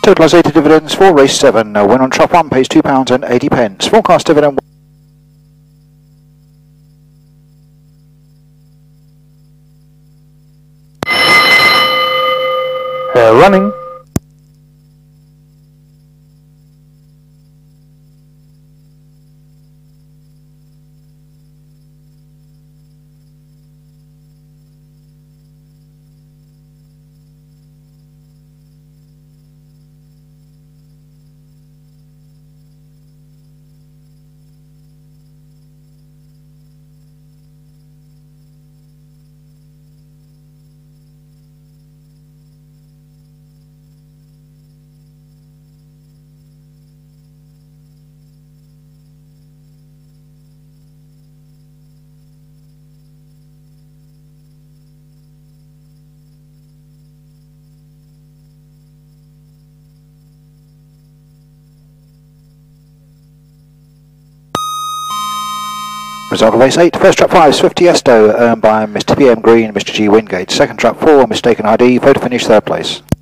Totalisated dividends for race 7. Win on trap 1 pays £2.80. Forecast dividend. Running. Result of race 8. First trap 5, Swift Tiesto, earned by Mr. PM Green, Mr. G Wingate. Second trap 4, Mistaken ID, photo finish, third place.